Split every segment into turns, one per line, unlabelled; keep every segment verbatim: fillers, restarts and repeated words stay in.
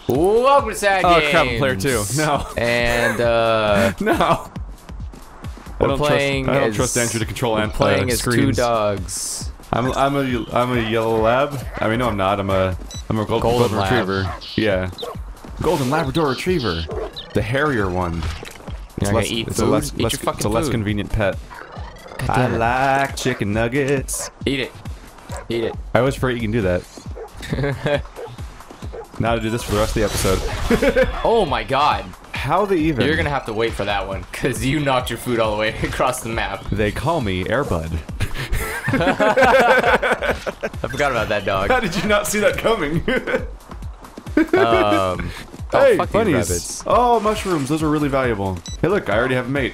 Welcome to Sad
Oh,
Games.
crap, player two. No.
And, uh...
no.
We're
I don't
playing
trust, I don't
as,
trust Andrew to control and
playing
uh,
as
screens.
two dogs.
I'm I'm a I'm a yellow lab. I mean, no, I'm not. I'm a I'm a gold,
Golden
golden
lab.
retriever. Yeah, golden Labrador retriever, the hairier one.
You're not
less,
gonna eat
it's
food?
a less,
Eat
less,
your fucking
it's a less
food.
convenient pet.
God
I
damn it.
like chicken nuggets.
Eat it. Eat it.
I always forget you can do that. Now to do this for the rest of the episode.
Oh my god.
How they even?
You're gonna have to wait for that one, because you knocked your food all the way across the map.
They call me Airbud.
I forgot about that dog.
How did you not see that coming?
Um... Oh,
Hey,
fuck these
bunnies.
rabbits.
Oh, mushrooms. Those are really valuable. Hey, look, I already have a mate.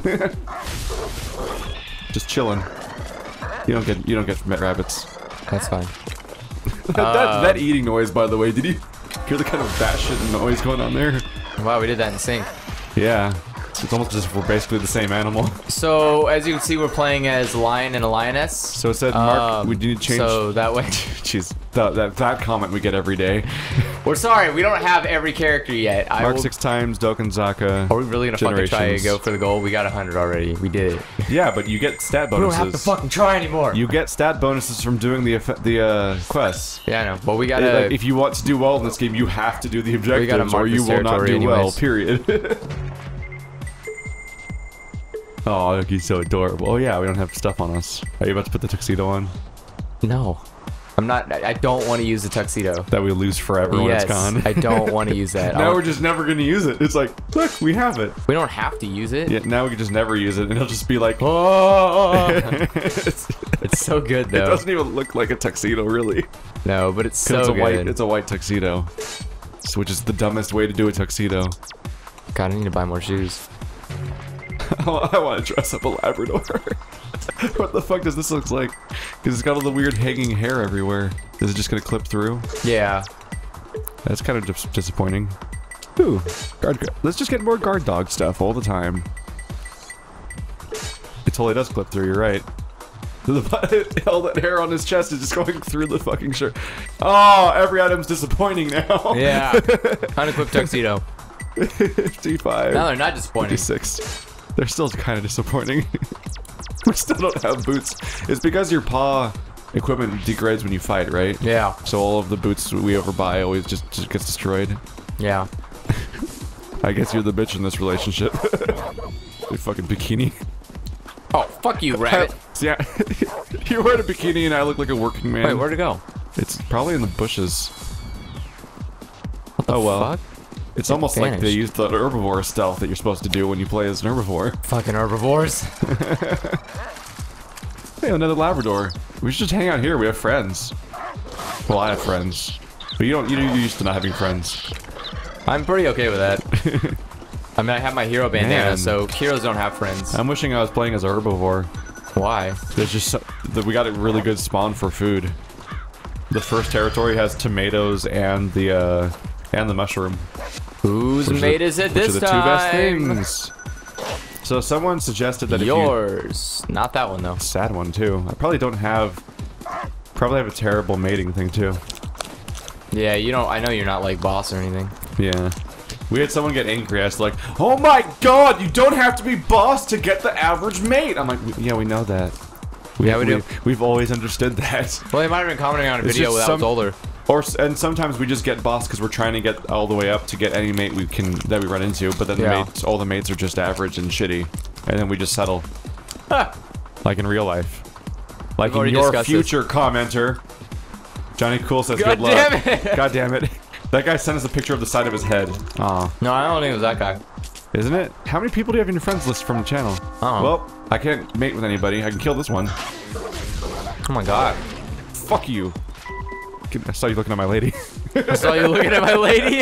Just chilling. You don't get you don't get rabbits.
That's fine.
that,
Um,
that eating noise, by the way, did you hear the kind of batshit noise going on there?
Wow, we did that in sync.
Yeah. It's almost as if we're basically the same animal.
So, as you can see, we're playing as a lion and a lioness.
So it said, Mark,
Um,
we need to change.
So that way...
Jeez, that, that, that comment we get every day.
We're sorry, we don't have every character yet. I
Mark
will...
six times, Dokenzaka.
Are we really gonna fucking try to
Generations.
go for the goal? We got one hundred already. We did it.
Yeah, but you get stat
We
bonuses.
don't have to fucking try anymore.
You get stat bonuses from doing the effe- the uh, quests.
Yeah, I know. But we
It-
gotta...
like, if you want to do well in this game, you have to do the objectives,
gotta mark
or you
this
will not do
territory
well.
anyways.
Period. Oh, look, he's so adorable. Oh yeah, we don't have stuff on us. Are you about to put the tuxedo on?
No. I'm not... I I don't want to use the tuxedo.
That we lose forever when
Yes,
it's gone.
I don't want to use that.
Now
I'll-
we're just never gonna use it. It's like, look, we have it.
We don't have to use it.
Yeah, now we can just never use it, and it'll just be like,
Oh!
it's,
It's so good,
it
though.
doesn't even look like a tuxedo, really.
No, but it's
'Cause
so
it's a
good.
white, it's a white tuxedo, so, which is the dumbest way to do a tuxedo.
God, I need to buy more shoes.
I want to dress up a Labrador. What the fuck does this look like? Because it's got all the weird hanging hair everywhere. Is it just gonna clip through?
Yeah.
That's kind of dis disappointing. Ooh, guard. Let's just get more guard dog stuff all the time. It totally does clip through. You're right. All that hair on his chest is just going through the fucking shirt. Oh, every item's disappointing now.
Yeah. Unequipped tuxedo.
fifty-five.
No, they're not disappointing.
fifty-six. They're still kind of disappointing. We still don't have boots. It's because your paw equipment degrades when you fight, right?
Yeah.
So all of the boots we ever buy always just, just gets destroyed.
Yeah.
I guess you're the bitch in this relationship. You fucking bikini.
Oh, fuck you, rabbit.
Yeah. You wear a bikini and I look like a working man.
Wait, where'd it go?
It's probably in the bushes.
What the
Oh well.
fuck?
It's almost like they
vanished.
use the herbivore stealth that you're supposed to do when you play as an herbivore.
Fucking herbivores.
Hey, another Labrador. We should just hang out here. We have friends. Well, I have friends, but you don't. You you're used to not having friends.
I'm pretty okay with that. I mean, I have my hero bandana,
Man.
so heroes don't have friends.
I'm wishing I was playing as a herbivore.
Why?
There's just so, that we got a really good spawn for food. The first territory has tomatoes and the uh, and the mushroom.
Whose
Which are
mate
the-
is it
which
this
are the
time?
two best things. So someone suggested that if you
Yours. Not that one, though.
sad one too. I probably don't have. Probably have a terrible mating thing too.
Yeah, you don't. I know you're not like boss or anything.
Yeah. We had someone get angry. I was like, "Oh my god, you don't have to be boss to get the average mate." I'm like, "Yeah, we know that. We,
Yeah, we do.
We've, we've always understood that."
Well, they might have been commenting on a
It's
video
just
that
some-
was older.
Or s- and sometimes we just get boss because we're trying to get all the way up to get any mate we can that we run into. But then the
Yeah.
mates, all the mates are just average and shitty, and then we just settle.
Ha!
Like in real life. Like in
already
your
discussed
future commenter, Johnny Cool says,
God
"Good luck."
damn it!
God damn it! That guy sent us a picture of the side of his head. Aw.
No, I don't think it was that guy.
Isn't it? How many people do you have in your friends list from the channel?
Oh.
Well, I can't mate with anybody. I can kill this one.
Oh my god.
Fuck you. I saw you looking at my lady.
I saw you looking at my lady.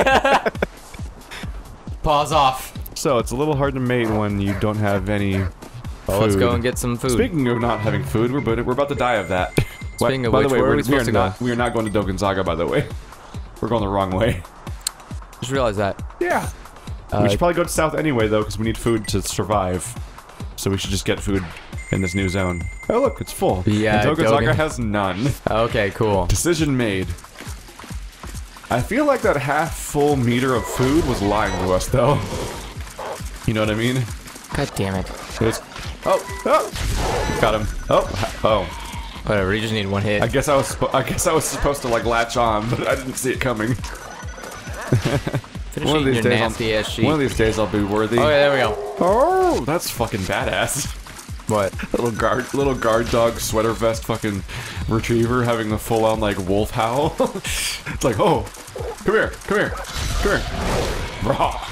Pause off.
So it's a little hard to mate when you don't have any
Well,
food.
let's go and get some food.
Speaking of not having food, we're but we're about to die of that.
Speaking of
by
which,
the way,
where are
we're,
we
we are
supposed to
not
go?
we are not going to Dokenzaka. By the way, we're going the wrong way.
Just realized that.
Yeah.
Uh,
we should probably go to south anyway, though, because we need food to survive. So we should just get food in this new zone. Oh look, it's full.
Yeah,
And Dokenzaka
Dogen-
has none.
Okay, cool.
Decision made. I feel like that half full meter of food was lying to us, though. You know what I mean?
God damn it.
It's, oh, oh, got him. Oh, oh.
Whatever. You just need one hit.
I guess I was. I guess I was supposed to like latch on, but I didn't see it coming.
Finish eating your nasty ass sheep.
One of these days I'll be worthy.
Oh, yeah, there we go.
Oh, that's fucking badass.
What?
Little guard, little guard dog sweater vest, fucking retriever having the full on like wolf howl. It's like, oh, come here, come here, come here. Raw.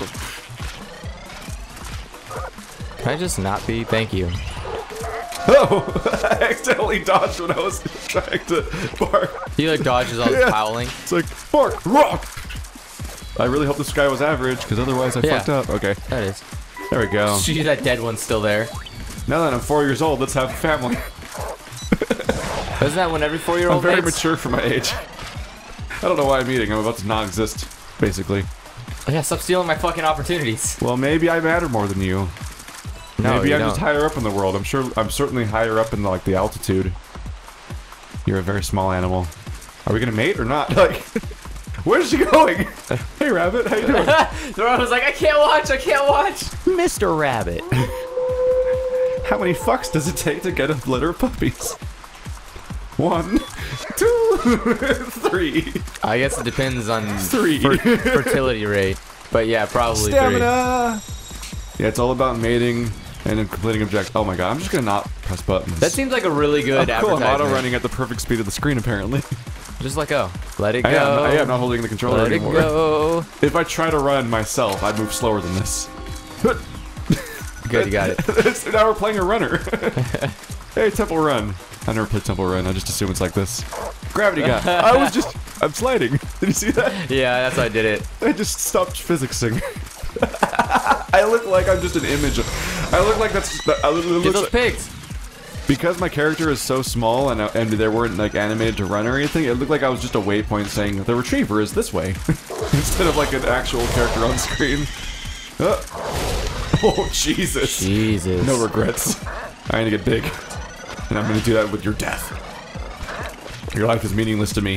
Can I just not be? Thank you.
Oh, I accidentally dodged when I was trying to bark.
He like dodges all
Yeah.
the howling.
It's like, bark, rock. I really hope this guy was average, because otherwise I
Yeah.
fucked up. Okay,
That is.
there we go.
See, that dead one's still there.
Now that I'm four years old, let's have a family.
Isn't that when every
I'm
four-year-old
very
mates?
mature for my age. I don't know why I'm eating. I'm about to non-exist, basically.
Oh, yeah, stop stealing my fucking opportunities.
Well, maybe I matter more than you.
No,
maybe
you
I'm
don't.
just higher up in the world. I'm sure. I'm certainly higher up in the, like the altitude. You're a very small animal. Are we gonna mate or not? Like, where's she going? Hey, rabbit, how you doing?
The rabbit was like, I can't watch, I can't watch. Mister Rabbit.
How many fucks does it take to get a litter of puppies? One, two, three.
I guess it depends on
Three.
fer- fertility rate. But yeah, probably
Stamina. Yeah, it's all about mating and then completing objectives. Oh my god, I'm just gonna not press buttons.
three. That seems like a really good
oh, cool, I'm
advertisement.
auto running at the perfect speed of the screen, apparently.
Just let go. Let it go.
I am, I am not holding the controller
Let
anymore.
it go.
If I try to run myself, I'd move slower than this.
Good, you got it.
Now we're playing a runner. Hey, Temple Run. I never played Temple Run. I just assume it's like this. Gravity gun. I was just... I'm sliding. Did you see that?
Yeah, that's how I did it.
I just stopped physicsing. I look like I'm just an image of... I look like that's... I look,
Get
looks
those
like,
pigs.
because my character is so small and, and they weren't like animated to run or anything, it looked like I was just a waypoint saying the retriever is this way. Instead of like an actual character on screen. Uh, oh, Jesus.
Jesus.
No regrets. I'm gonna get big. And I'm gonna do that with your death. Your life is meaningless to me.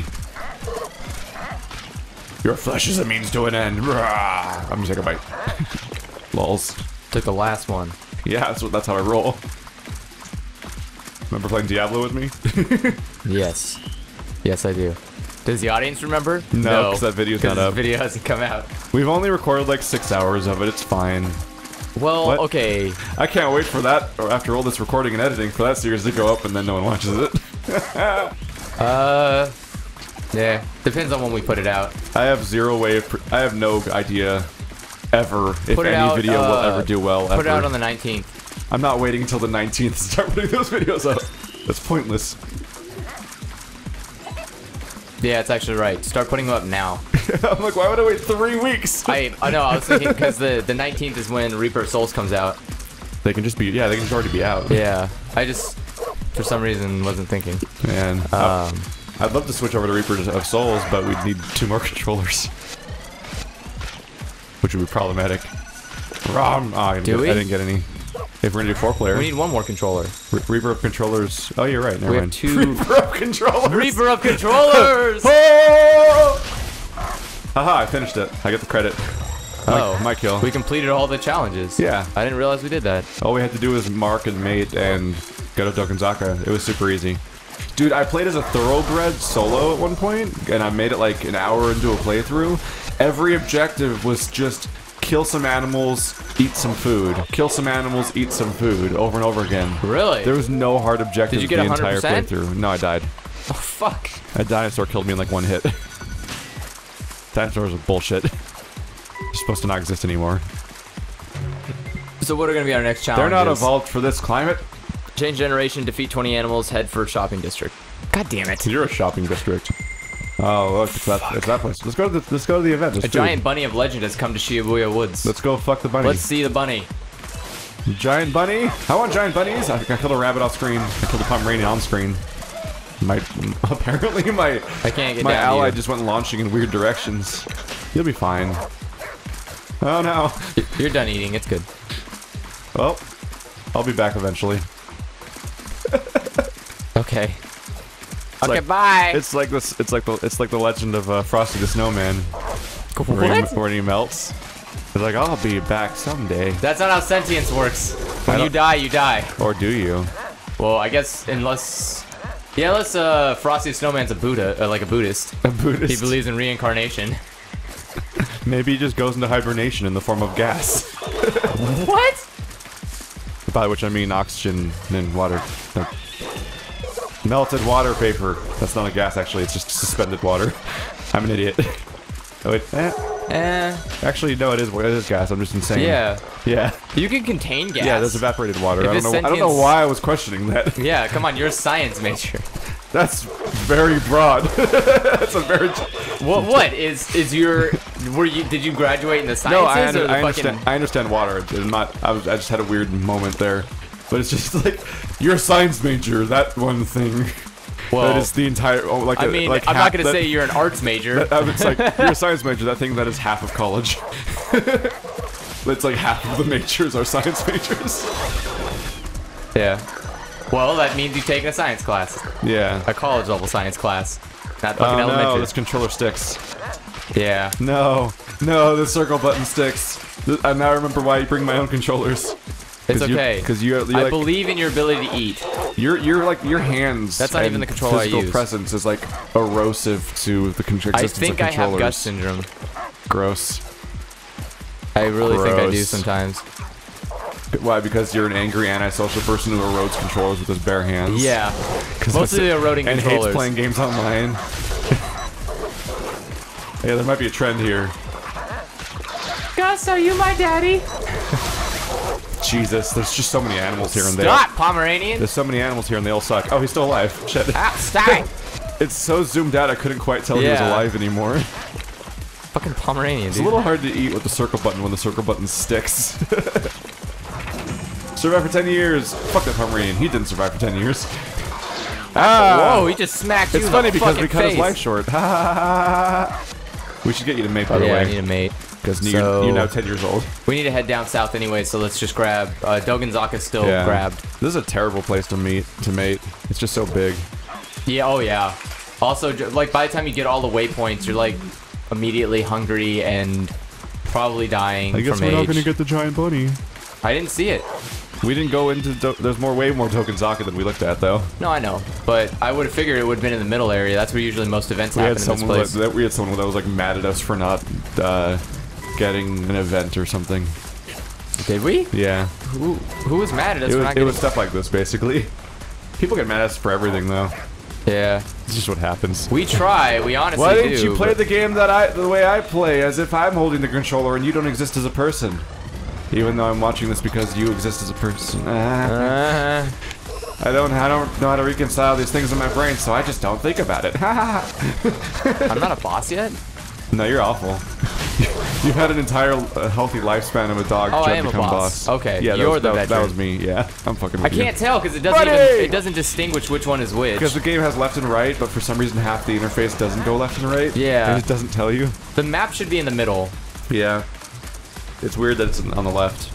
Your flesh is a means to an end. Rah. I'm gonna take a bite. Lols.
Took the last one.
Yeah, that's what. That's how I roll. Remember playing Diablo with me?
Yes. Yes, I do. Does the audience remember?
No, 'cause that video's not
this
up.
video hasn't come out.
We've only recorded like six hours of it. It's fine.
Well,
What?
okay.
I can't wait for that, or after all this recording and editing, for that series to go up and then no one watches it.
Uh, yeah. Depends on when we put it out.
I have zero way of... Pre I have no idea ever if
Put it
any
out,
video will
uh,
ever do well, ever.
Put it out on the nineteenth.
I'm not waiting until the nineteenth to start putting those videos up. That's pointless.
Yeah, it's actually right. Start putting them up now.
I'm like, why would I wait three weeks?
I I know. I was thinking because the the nineteenth is when Reaper of Souls comes out.
They can just be... Yeah, they can just already be out.
Yeah. I just for some reason wasn't thinking.
Man.
Um.
I'd love to switch over to Reaper of Souls, but we'd need two more controllers. Which would be problematic. Rom. Oh, I didn't,
Do
get,
we?
I didn't get any. If we're gonna do four player,
We need one more controller.
Re Reaper of controllers. Oh, you're right. Never
We have
mind.
two-
Reaper of controllers.
Reaper of controllers.
Oh! Haha! I finished it. I get the credit.
Oh,
my kill.
We completed all the challenges.
Yeah.
I didn't realize we did that.
All we had to do was mark and mate and go to Dokenzaka. It was super easy. Dude, I played as a thoroughbred solo at one point, and I made it like an hour into a playthrough. Every objective was just kill some animals, eat some food. Kill some animals, eat some food, over and over again.
Really?
There was no hard objective
Did you get
the
one hundred
entire
percent?
playthrough. No, I died.
Oh fuck.
A dinosaur killed me in like one hit. Dinosaurs are bullshit. They're supposed to not exist anymore.
So what are going to be our next challenge?
They're not evolved for this climate.
Change generation, defeat twenty animals, head for shopping district. God damn it.
You're a shopping district. Oh, look, it's that, it's that place. Let's go to the, let's go to the event. There's
A
food.
giant bunny of legend has come to Shibuya Woods.
Let's go fuck the bunny.
Let's see the bunny.
Giant bunny? I want giant bunnies. I think I killed a rabbit off screen. I killed a Pomeranian on screen. My apparently my
I can't get
my
down to
ally
you.
just went launching in weird directions. You'll be fine. Oh no.
You're done eating. It's good.
Well, I'll be back eventually.
Okay. Okay,
like,
bye.
It's like this. It's like the. It's like the legend of uh, Frosty the Snowman.
What?
Where he, where he melts. It's like I'll be back someday.
That's not how sentience works. When you die, you die.
Or do you?
Well, I guess unless, yeah, unless uh, Frosty the Snowman's a Buddha, uh, like a Buddhist.
A Buddhist.
He believes in reincarnation.
Maybe he just goes into hibernation in the form of gas.
What?
By which I mean oxygen and water. No. Melted water vapor. That's not a gas, actually. It's just suspended water. I'm an idiot. Oh, wait. Eh.
Eh.
Actually, no, it is. It is gas. I'm just insane.
Yeah.
Yeah.
You can contain gas.
Yeah, there's evaporated water.
If
I don't
it's
know. I don't know
sentience-
why I was questioning that.
Yeah, come on, you're a science major.
That's very broad. That's a very.
What? What is is your? Were you? Did you graduate in the sciences
No, I,
or
under,
the
I
fucking?
understand. I understand water. I'm not. I was. I just had a weird moment there, but it's just like you're a science major. That one thing.
Well,
that is the entire. Oh, like
I
a,
mean,
like
I'm
half
not gonna
that,
say you're an arts major.
That, uh, it's like you're a science major. That thing that is half of college. It's like half of the majors are science majors.
Yeah. Well, that means you've taken a science class,
Yeah.
a college level science class, not
Oh
fucking
no,
elementary.
this controller sticks.
Yeah.
No, no, the circle button sticks. Th- I now remember why you bring my own controllers.
It's okay.
Because you, you're,
I
like,
believe in your ability to eat.
you're, you're like your hands.
That's not
and
even the controller I
physical
use.
presence is like erosive to the con- existence
I
of
think I
controllers.
have Gus syndrome.
Gross.
I really think I do
Gross.
sometimes.
Why? Because you're an angry antisocial person who erodes controllers with his bare hands.
Yeah.
'Cause
Mostly
that's-
eroding
and
controllers.
hates playing games online. Yeah, there might be a trend here.
Gus, are you my daddy?
Jesus, there's just so many animals here and there.
Stop, Pomeranian.
There's so many animals here and they all suck. Oh, he's still alive. Shit.
Ah, stop it.
It's so zoomed out I couldn't quite tell he was
Yeah.
alive anymore.
Fucking Pomeranian,
It's
dude.
a little hard to eat with the circle button when the circle button sticks. Survive for ten years. Fuck that Pomeranian. He didn't survive for ten years. Ah!
Whoa, he just smacked you
It's
in
funny
the
because
fucking
we cut
face.
his life short. Ha ha ha ha. We should get you to mate, by the
Yeah, I
way.
need a mate.
Because
So-
you're, you're now ten years old.
We need to head down south anyway, so let's just grab. Uh, Dogenzaka's still
Yeah.
grabbed.
This is a terrible place to meet. To mate. It's just so big.
Yeah, oh yeah. Also, ju- like, by the time you get all the waypoints, you're, like, immediately hungry and probably dying
I guess
from
we're not
age.
gonna get the giant bunny.
I didn't see it.
We didn't go into. Do there's more, way more Dogenzaka than we looked at, though.
No, I know. But I would have figured it would have been in the middle area. That's where usually most events
We
happen
had
in this
someone like,
place.
that. We had someone that was like mad at us for not uh, getting an event or something.
Did we?
Yeah.
Who, who was mad at us
It
for
was,
not
it
getting...
was stuff like this, basically. People get mad at us for everything, though.
Yeah.
It's just what happens.
We try. We honestly
Why
do.
didn't you play
but-
the game that I, the way I play, as if I'm holding the controller and you don't exist as a person? Even though I'm watching this because you exist as a person. Ah.
Uh,
I don't, I don't know how to reconcile these things in my brain, so I just don't think about it.
I'm not a boss yet?
No, you're awful. You've had an entire uh, healthy lifespan of a dog
Oh, I
trying
am
to
a
become
boss.
boss.
Okay,
yeah, that
you're
was,
the
that, that
veteran.
was me. Yeah, I'm fucking.
I
With
can't tell because it doesn't
Buddy!
even... It doesn't distinguish which one is which.
Because the game has left and right, but for some reason half the interface doesn't go left and right.
Yeah.
And it doesn't tell you.
The map should be in the middle.
Yeah. It's weird that it's on the left.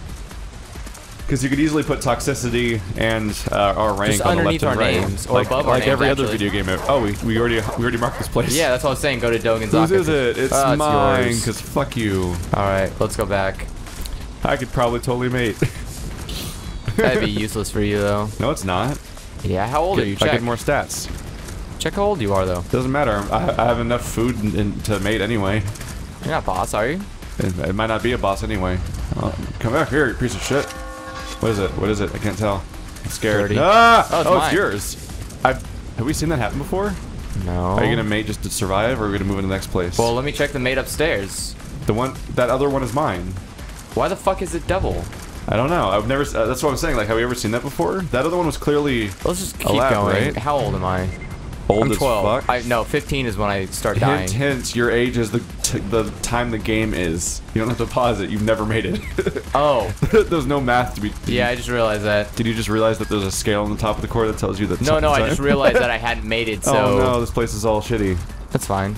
Because you could easily put toxicity and uh, our rank
Just
on the
underneath
left and
our
right.
names, or
like,
above our
like
names,
every other
actually.
video game. Ever. Oh, we, we already we already marked this place.
Yeah, that's what I was saying. Go to Dogenzaka.
Whose is it? It's
Uh, it's
mine.
yours.
Because fuck you.
Alright, let's go back.
I could probably totally mate.
That'd be useless for you, though.
No, it's not.
Yeah, how old are you?
I
Check.
get more stats.
Check how old you are, though.
Doesn't matter. I, I have enough food in, in, to mate anyway.
You're not boss, are you?
It, it might not be a boss anyway. Oh, come back here, you piece of shit. What is it? What is it? I can't tell. I'm scared.
thirty.
Ah!
Oh, it's
oh,
mine.
it's yours. I've, have we seen that happen before?
No.
Are you gonna mate just to survive, or are we gonna move into the next place?
Well, let me check the mate upstairs.
the one, that other one is mine.
Why the fuck is it double?
I don't know. I've never. Uh, that's what I'm saying. Like, have we ever seen that before? That other one was clearly
Let's just keep
Allowed,
going.
right?
How old am I?
old
I'm
as
twelve.
fuck.
I no, fifteen is when I start dying.
Hint, hint. Your age is the t the time the game is. You don't have to pause it. You've never made it.
Oh,
There's no math to be. Did
yeah,
You,
I just realized that.
did you just realize that there's a scale on the top of the core that tells you that?
No, no, I
time?
just realized that I hadn't made it, so
Oh no, this place is all shitty.
that's fine.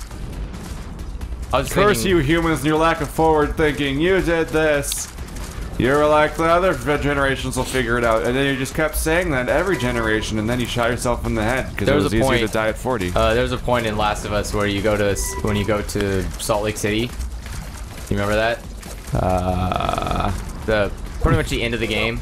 I was
Curse
thinking,
you humans and your lack of forward thinking. You did this. You were like, the other generations will figure it out, and then you just kept saying that every generation, and then you shot yourself in the head because it was easier point, to die at forty.
Uh, there's a point in Last of Us where you go to when you go to Salt Lake City. You remember that?
Uh,
the pretty much the end of the game.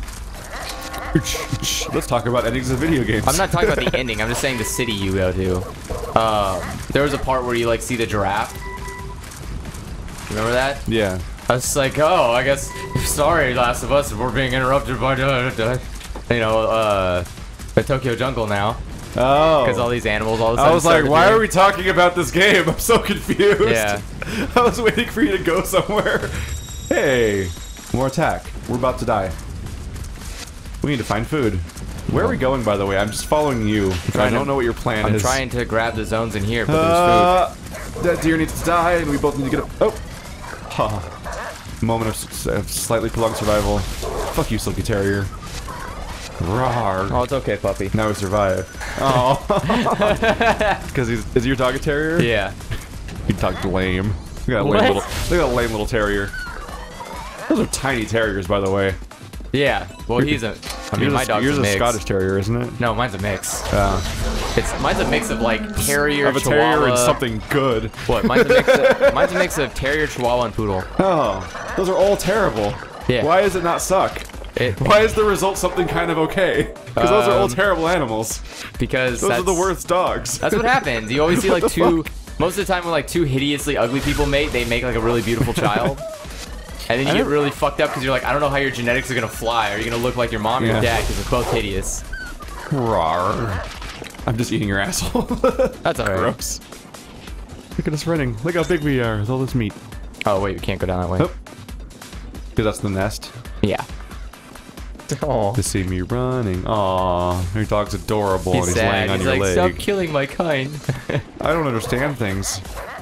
Let's talk about endings of video games.
I'm not talking about the ending. I'm just saying the city you go to. Um, there was a part where you like see the giraffe. Remember that?
Yeah.
I was like, oh, I guess, sorry, Last of Us, we're being interrupted by, uh, you know, uh, the Tokyo Jungle now.
Oh.
Because all these animals all of a sudden
I was like, why
doing...
are we talking about this game? I'm so confused.
Yeah.
I was waiting for you to go somewhere. Hey, more attack. We're about to die. We need to find food. Where are we going, by the way? I'm just following you. I don't
to,
know what your plan
I'm
is.
I'm trying to grab the zones in here, but
uh,
there's food.
That deer needs to die, and we both need to get up. Oh. Huh. Moment of, of slightly prolonged survival. Fuck you, Silky Terrier. Rawr.
Oh, it's okay, puppy.
Now we survive. Oh. Because he's is your dog a terrier?
Yeah.
You dog lame. Look at that lame
What?
little. Look at that lame little terrier. Those are tiny terriers, by the way.
Yeah. Well, he's a. I mean,
yours
my
is,
dog's
yours
a mix.
a Scottish Terrier, isn't it?
No, mine's a mix.
Uh,
It's mine's a mix of like terrier,
of a
chihuahua.
terrier and something good.
What? Mine's a mix. Of, mine's a mix of terrier, chihuahua, and poodle.
Oh, those are all terrible.
Yeah.
Why does it not suck?
It,
Why is the result something kind of okay? Because those are all
Um,
terrible animals.
Because
Those
that's,
are the worst dogs.
That's what happens. You always see
What
like
the
two.
fuck?
Most of the time, when like two hideously ugly people mate, they make like a really beautiful child. And then you
I
get
never-
really fucked up because you're like, I don't know how your genetics are gonna fly. Are you gonna look like your mom or
Yeah.
your dad? Because they're both hideous.
Rawr. I'm just eating your asshole.
That's alright.
Gross. Look at us running. Look how big we are with all this meat.
Oh wait, we can't go down that way.
Oh. Because that's the nest.
Yeah. Oh.
To see me running. Aw, your dog's adorable
He's
and he's
sad.
laying on
He's
your
like,
leg.
stop killing my kind.
I don't understand things.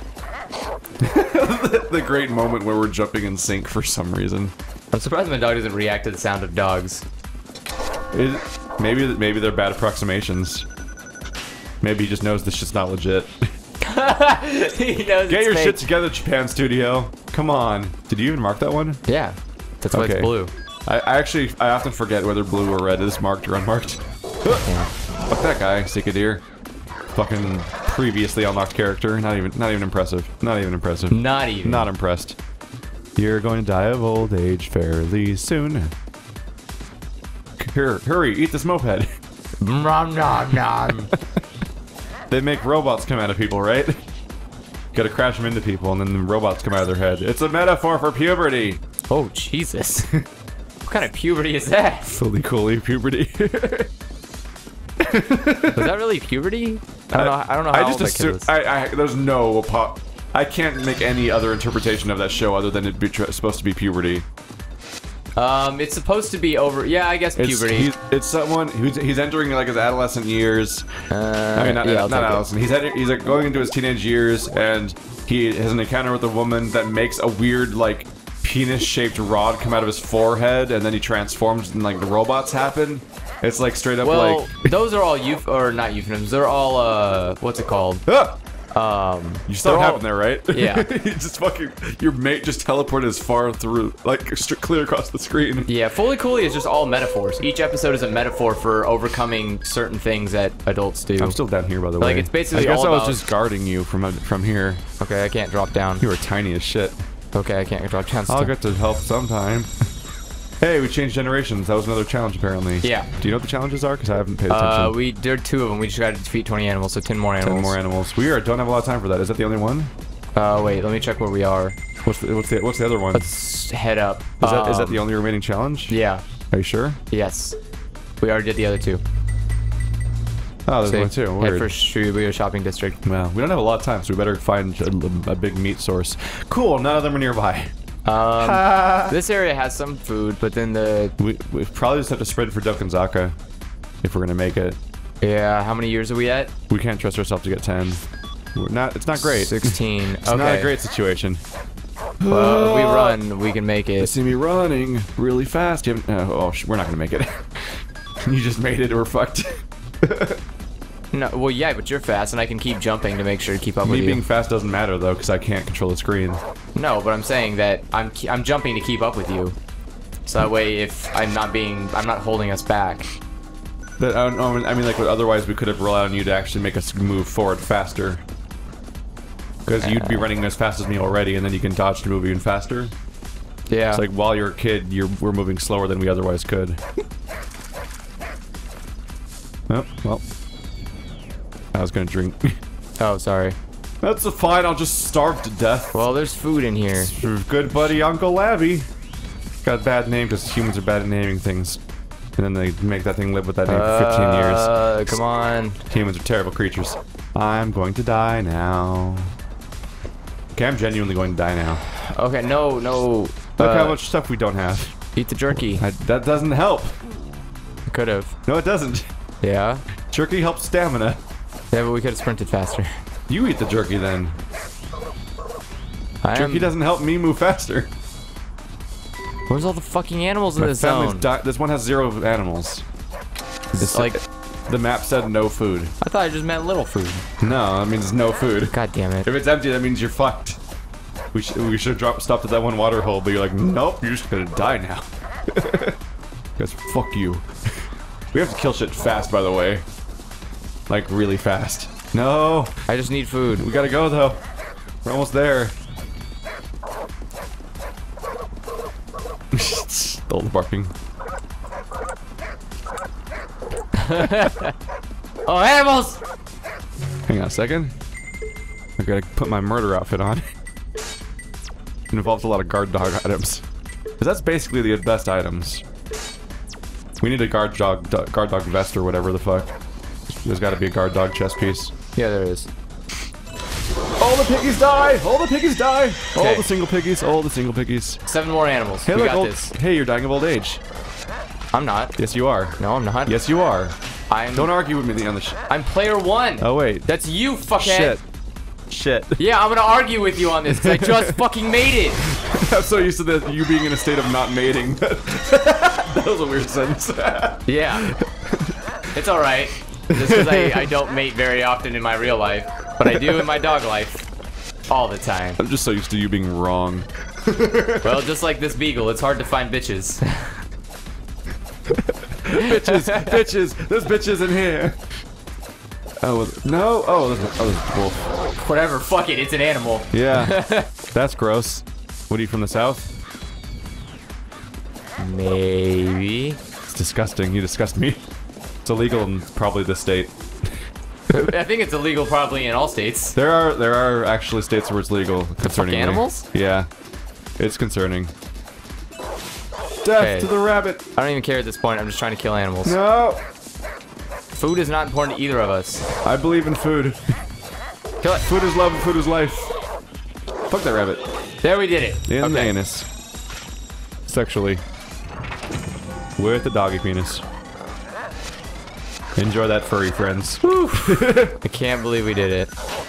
the, the great moment where we're jumping in sync for some reason.
I'm surprised my dog doesn't react to the sound of dogs.
It, maybe maybe they're bad approximations. Maybe he just knows this shit's not legit.
He knows
Get
it's
your
fake.
shit together, Japan Studio. Come on. Did you even mark that one?
Yeah. That's why
Okay.
it's blue.
I, I actually, I often forget whether blue or red is marked or unmarked.
Yeah.
Fuck that guy, Sika deer. Fucking previously unlocked character. Not even, not even impressive. Not even impressive.
Not even.
Not impressed. You're going to die of old age fairly soon. Here, hurry, eat this moped.
Nom nom nom.
They make robots come out of people, right? Gotta crash them into people, and then the robots come out of their head. It's a metaphor for puberty.
Oh Jesus. What kind of puberty is that?
Fully coolly puberty.
Was that really puberty? I don't know. I don't know how
I just
old that kid
assume.
was.
I, I, there's no pop. I can't make any other interpretation of that show other than it be tr supposed to be puberty.
Um, it's supposed to be over. Yeah, I guess
It's,
puberty.
he's, it's someone who's he's entering like his adolescent years.
Uh,
I mean, not,
yeah, I'll
not
take it.
adolescent. He's ent- he's like going into his teenage years, and he has an encounter with a woman that makes a weird like penis-shaped rod come out of his forehead, and then he transforms, and like the robots happen. It's like straight up
Well,
like.
those are all euph or not euphemisms. They're all uh, what's it called?
Ah!
Um,
You saw what
they're all-
happened there, right?
Yeah.
You just fucking your mate just teleported as far through, like st- clear across the screen.
Yeah, Fully Coolly is just all metaphors. Each episode is a metaphor for overcoming certain things that adults do.
I'm still down here, by the way.
Like, it's basically
I guess
all
I was
about-
just guarding you from from here.
Okay, I can't drop down.
You were tiny as shit.
Okay, I can't drop down.
I'll
still.
get to help sometime. Hey, we changed generations. That was another challenge, apparently.
Yeah.
Do you know what the challenges are? Because I haven't paid attention.
Uh, we did two of them. We just got to defeat twenty animals, so ten more animals.
Ten more animals. We are, don't have a lot of time for that. Is that the only one?
Uh, wait, let me check where we are.
What's the what's the what's the other one?
Let's head up.
Is that is that
Um,
the only remaining challenge?
Yeah.
Are you sure?
Yes. We already did the other two.
Oh, there's
See,
one too.
head
Weird.
for Shibuya Shopping District.
Well, we don't have a lot of time, so we better find a, a big meat source. Cool. None of them are nearby.
Um, this area has some food, but then the
We, we probably just have to spread for Dokkanzaka if we're gonna make it.
yeah. How many years are we at?
We can't trust ourselves to get ten. We're not. It's not great.
Sixteen.
It's
Okay.
not a great situation.
Well, if we run, we can make
You
it.
see me running really fast. You haven't, uh, oh, sh we're not gonna make it. You just made it. We're fucked.
No, well, yeah, but you're fast, and I can keep jumping to make sure to keep up
Me
with you.
being fast doesn't matter though, because I can't control the screen.
No, but I'm saying that I'm ke- I'm jumping to keep up with you. So that way, if I'm not being, I'm not holding us back.
That, I, don't, I mean, like, otherwise we could have relied on you to actually make us move forward faster. Because you'd be running as fast as me already, and then you can dodge to move even faster.
Yeah.
It's like, while you're a kid, you're, we're moving slower than we otherwise could. Oh, well. I was gonna drink.
Oh, sorry.
That's a fine, I'll just starve to death.
Well, there's food in here.
Good buddy Uncle Labby. Got a bad name because humans are bad at naming things. And then they make that thing live with that name for fifteen years.
Uh, come on.
Humans are terrible creatures. I'm going to die now. Okay, I'm genuinely going to die now.
Okay, no, no.
Look
uh,
how much stuff we don't have.
Eat the jerky.
I, that doesn't help.
Could have.
No, it doesn't.
Yeah?
Jerky helps stamina.
Yeah, but we could have sprinted faster.
You eat the jerky then.
I
Jerky
am...
doesn't help me move faster.
Where's all the fucking animals in
My
this
family's
zone?
di- this one has zero animals.
It's like...
The map said no food.
I thought I just meant little food.
No, that means no food.
God damn it.
If it's empty, that means you're fucked. We, sh we should have dropped, stopped at that one water hole, but you're like, nope, you're just gonna die now. Because fuck you. We have to kill shit fast, by the way. Like, really fast. No!
I just need food.
We gotta go, though. We're almost there. Stole the barking.
Oh, animals!
Hang on a second. I gotta put my murder outfit on. It involves a lot of guard dog items. Because that's basically the best items. We need a guard dog, do, guard dog vest or whatever the fuck. There's gotta be a guard dog chest piece.
Yeah, there is.
All the piggies die! All the piggies die! All
Okay.
the single piggies, all the single piggies.
Seven more animals.
Hey,
we
look,
got
old,
this.
hey, you're dying of old age.
I'm not.
Yes, you are.
No, I'm not.
Yes, you are.
I'm.
Don't argue with me on the sh-
I'm player one.
Oh, wait.
That's you, fuckhead.
Shit. Shit.
Yeah, I'm gonna argue with you on this because I just fucking made it.
I'm so used to the, you being in a state of not mating. That was a weird sentence.
Yeah. It's alright. Just because I, I don't mate very often in my real life. But I do in my dog life. All the time.
I'm just so used to you being wrong.
Well, just like this beagle, it's hard to find bitches.
Bitches, bitches, there's bitches in here. Oh, was, no. Oh, there's, oh, there's a wolf.
Whatever, fuck it, it's an animal.
Yeah. That's gross. What are you from the south?
Maybe.
It's disgusting. You disgust me. It's illegal in probably this state.
I think it's illegal probably in all states.
There are there are actually states where it's legal concerning
fuck animals?
Yeah, it's concerning. Death
Okay.
to the rabbit!
I don't even care at this point, I'm just trying to kill animals.
No,
Food is not important to either of us.
I believe in food.
Kill it.
Food is love and food is life. Fuck that rabbit.
There we did it.
In the
Okay.
anus. Sexually. With the doggy penis. Enjoy that, furry friends.
I can't believe we did it.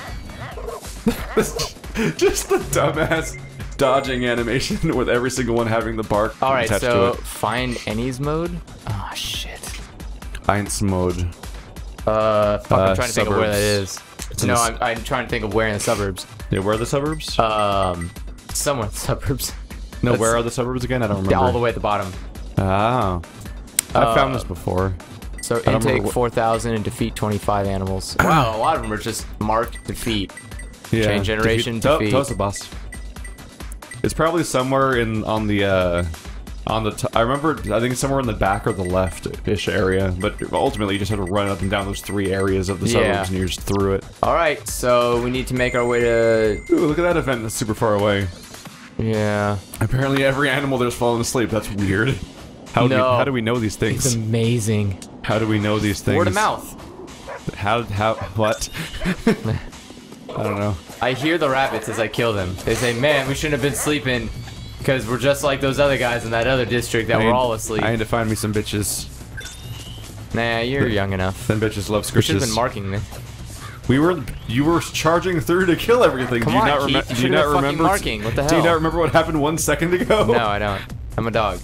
Just the dumbass dodging animation with every single one having the bark
Alright,
attached
so
to it.
find Any's mode. Oh shit.
Eins mode.
Uh, fuck,
Uh,
I'm trying to think of where that is.
in
No,
the
I'm, I'm trying to think of where in the suburbs.
Yeah, where are the suburbs?
Um, somewhere in the suburbs.
no,
that's-
where are the suburbs again? I don't remember.
Yeah, all the way at the bottom.
Oh. I've
Uh,
found this before.
So
don't remember
intake
what-
four thousand and defeat twenty-five animals. Wow, a lot of them are just marked defeat.
Yeah.
Chain generation,
Defeat-
defeat.
To- Tosa boss. It's probably somewhere in on the uh on the t I remember I think it's somewhere in the back or the left-ish area, but ultimately you just have to run up and down those three areas of the suburbs
Yeah.
and you're just through it.
Alright, so we need to make our way to...
Ooh, look at that event that's super far away.
Yeah.
Apparently every animal there's fallen asleep. That's weird. How do we,
No.
how do we know these
It's
things?
amazing.
How do we know these things?
Word of mouth.
How how what? I don't know.
I hear the rabbits as I kill them. They say, man, we shouldn't have been sleeping because we're just like those other guys in that other district that
I
were
need-
all asleep.
I need to find me some bitches.
Nah, you're young enough.
Then bitches love
We should have
scritches.
been marking this.
We were you were charging through to kill everything.
Come
do you
on,
not
Keith,
remember?
you
Do you
should've
not
been fucking
remember?
marking. What the
Do you
hell?
not remember what happened one second ago?
No, I don't. I'm a dog.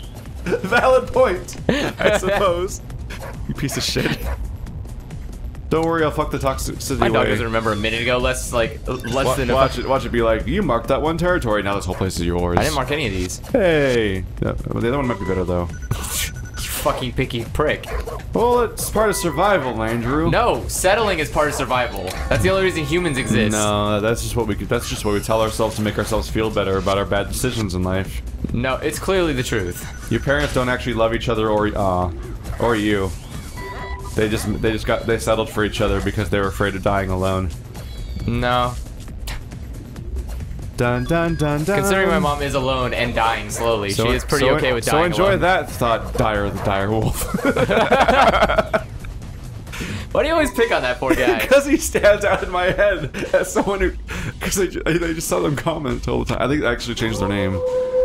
Valid point, I suppose. You piece of shit. Don't worry, I'll fuck the toxicity
My dog
away.
doesn't remember a minute ago. Less like less
Wa
than a
watch it. Watch it be like, you marked that one territory. Now this whole place is yours.
I didn't mark any of these.
Hey. Yeah, well, the other one might be better though.
You fucking picky prick.
Well, it's part of survival, Andrew.
No, settling is part of survival. That's the only reason humans exist.
No, that's just what we. That's just what we tell ourselves to make ourselves feel better about our bad decisions in life.
No, it's clearly the truth.
Your parents don't actually love each other, or uh, or you. They just they just got they settled for each other because they were afraid of dying alone.
No.
Dun dun dun dun.
Considering my mom is alone and dying slowly,
So-
she is pretty
so-
okay with
So
dying
enjoy
alone.
that thought, Dire the Dire Wolf.
Why do you always pick on that poor guy?
Because he stands out in my head as someone who. Because I, ju- I just saw them comment all the time. I think they actually changed their name.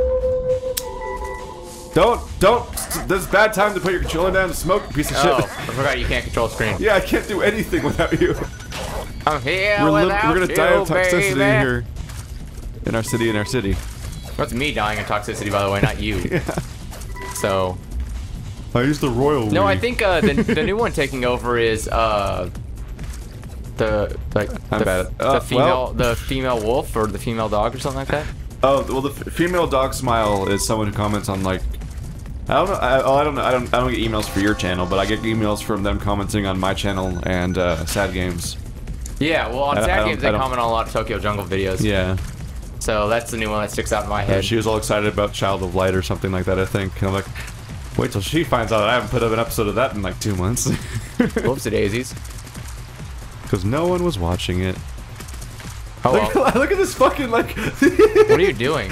Don't, don't. This is bad time to put your controller down and smoke, you piece of
Oh, I
shit.
forgot you can't control screen.
Yeah, I can't do anything without you.
I'm here
We're, li-
without
we're gonna die
you,
of toxicity
baby.
here. In our city, in our city.
That's me dying of toxicity, by the way, not you.
Yeah.
So.
I used the royal.
No,
we.
I think uh, the the new one taking over is uh the like
I'm
the,
bad at-
the
uh,
female
well-
the female wolf or the female dog or something like that.
Oh well, the f female dog smile is someone who comments on like. I don't know. I, oh, I don't know. I don't. I don't get emails for your channel, but I get emails from them commenting on my channel and uh, Sad Games.
Yeah, well on
I- I
Sad
don't-
Games
I
they
don't-
comment on a lot of Tokyo Jungle videos.
Yeah.
So that's the new one that sticks out in my
Yeah,
head.
she was all excited about Child of Light or something like that, I think. And I'm like, wait till she finds out I haven't put up an episode of that in like two months.
Whoopsie daisies.
Because no one was watching it.
Oh
Look,
well.
look at this fucking like.
What are you doing?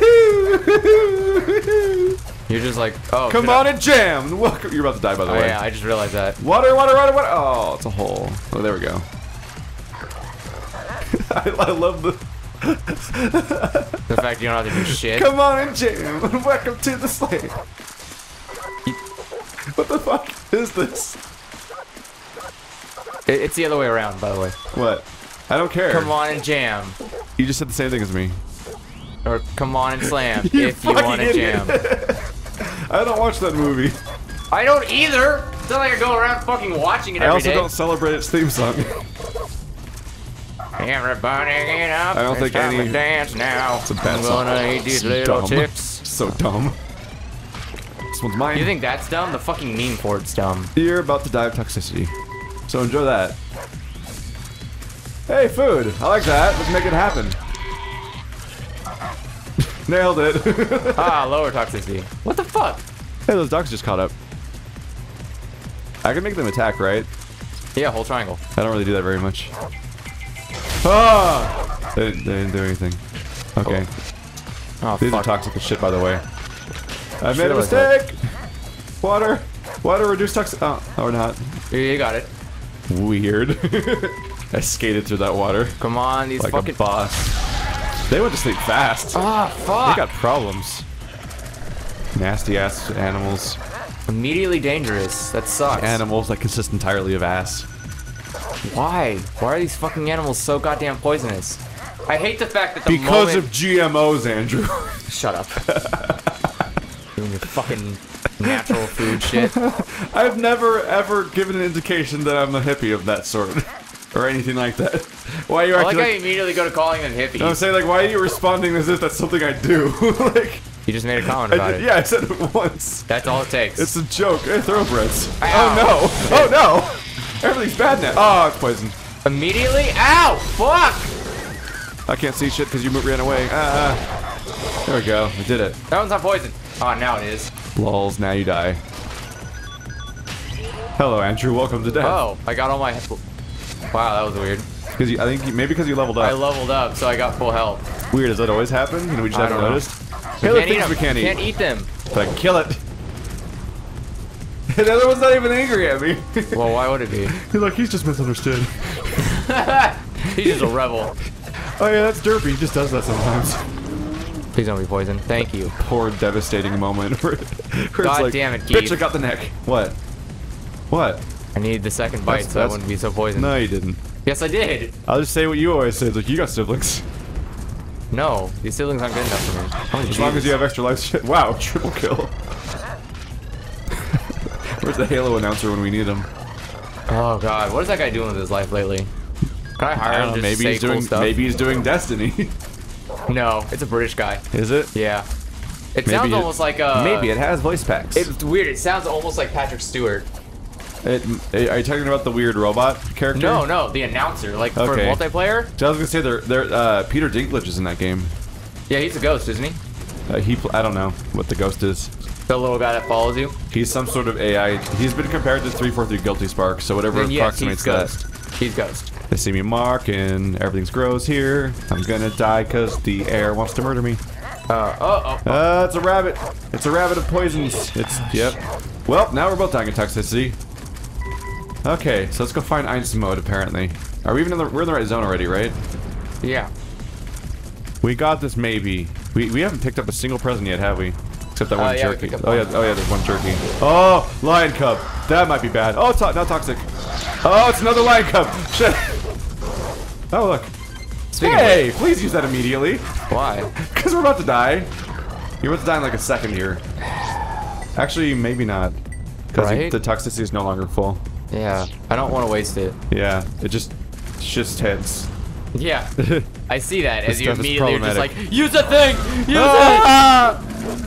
You're just like, oh.
Come
should
on
I-
and jam! Welcome. You're about to die, by the
Oh
way.
yeah, I just realized that.
Water, water, water, water. Oh, it's a hole. Oh, there we go. I, I love the.
The fact you don't have to do shit.
Come on and jam! Welcome to the sleigh. What the fuck is this?
It- it's the other way around, by the way.
What? I don't care.
Come on and jam.
You just said the same thing as me.
Or come on and slam
You
if you
fucking
want to
idiot.
jam.
I don't watch that movie.
I don't either. It's not like I go around fucking watching it
I
every
also
day.
don't celebrate its theme song.
Everybody get up.
I don't
it's
think
time
any-
to dance now.
It's a bad
I'm
song.
gonna eat these
It's
little
dumb.
chicks.
So dumb. This one's mine.
You think that's dumb? The fucking meme for it's dumb.
You're about to die of toxicity. So enjoy that. Hey, food. I like that. Let's make it happen. Nailed it.
Ah, lower toxicity. What the fuck?
Hey, those dogs just caught up. I can make them attack, right?
Yeah, whole triangle.
I don't really do that very much. Ah! They, they didn't do anything. Okay.
Oh
These are
fuck.
toxic as shit, by the way. I made a
Should've like
mistake! Water! Water reduce toxic. Oh, or not.
You got it.
Weird. I skated through that water
Come on, these
like
fucking.
a boss. They went to sleep fast.
Ah,
They
fuck.
got problems. Nasty ass animals.
Immediately dangerous. That sucks.
Animals that consist entirely of ass.
Why? Why are these fucking animals so goddamn poisonous? I hate the fact that the
Because
moment...
of G M Os, Andrew.
Shut up. Doing your fucking natural food shit.
I've never ever given an indication that I'm a hippie of that sort. Or anything like that. Why are you
I like
acting
how
like...
you immediately go to calling them hippies.
No, I'm saying, like, why are you responding as if that's something I do? Like...
You just made a comment
I
about
did-
it.
yeah, I said it once.
That's all it takes.
It's a joke. Hey, thoroughbreds.
Ow.
Oh, no. Oh, no. Everything's bad now. Oh, it's poison.
Immediately? Ow! Fuck!
I can't see shit because you mo- ran away. Ah. There we go. We did it.
That one's not poison. Oh, now it is.
Lols, now you die. Hello, Andrew. Welcome to death.
Oh, I got all my... Wow, that was weird.
Because you, I think you, maybe because you leveled
I
up.
leveled up, so I got full health.
Weird. Does that always happen? And we just
I
haven't
don't know.
noticed.
We
Hey, look,
can't eat
things
them.
we can't eat.
Can't eat them.
But I can kill it. The other one's not even angry at me.
Well, why would it be?
He's like, he's just misunderstood.
He's just a rebel.
Oh yeah, that's derpy. He just does that sometimes.
Please don't be poisoned. Thank you.
Poor devastating moment where, where
God
it's like,
damn it,
bitch,
Keith.
I got the neck. What? What?
I needed the second bite
That's-
so I
that's-
wouldn't be so poisoned.
No, you didn't.
Yes, I did.
I'll just say what you always say. It's like, you got siblings.
No, these siblings aren't good enough for me. Oh,
As long as you have extra life shit. Wow, triple kill. Where's the Halo announcer when we need him?
Oh god, what is that guy doing with his life lately? Can I hire
I
him
don't
to
know, maybe
say
he's
cool
doing
stuff?
maybe he's doing Destiny.
No, it's a British guy.
Is it?
Yeah. It
Maybe
sounds
it-
almost like uh
Maybe it has voice packs.
It's weird. It sounds almost like Patrick Stewart.
It, are you talking about the weird robot character?
No, no, the announcer, like for
Okay.
multiplayer.
So I was gonna say they're, they're, uh, Peter Dinklage is in that game.
Yeah, he's a ghost, isn't he?
Uh, he, pl I don't know what the ghost is.
The little guy that follows you.
He's some sort of A I. He's been compared to three forty-three Guilty Spark, so whatever
Then yes,
approximates
he's
that.
ghost. He's ghost.
They see me mark and everything's gross here. I'm gonna die because the air wants to murder me.
Uh, oh, oh, oh.
Uh, it's a rabbit. It's a rabbit of poisons. It's, yep. Well, now we're both dying in toxicity. Okay, so let's go find Einstein mode, apparently. Are we even in the, we're in the right zone already, right?
Yeah.
We got this, maybe. We, we haven't picked up a single present yet, have we? Except that
Uh,
one
yeah, we
jerky.
picked up
Oh yeah,
one.
oh yeah, there's one jerky. Oh, lion cub. That might be bad. Oh, it's to not toxic. Oh, it's another lion cub. Shit. Oh, look.
Speaking
Hey, please use that immediately.
of why?
Because we're about to die. You're about to die in like a second here. Actually, maybe not. Because
Right?
the toxicity is no longer full.
Yeah, I don't want to waste it.
Yeah, it just shifts heads.
Yeah, I see that as you
stuff is
immediately are just like,
problematic.
use the thing! Use
Ah!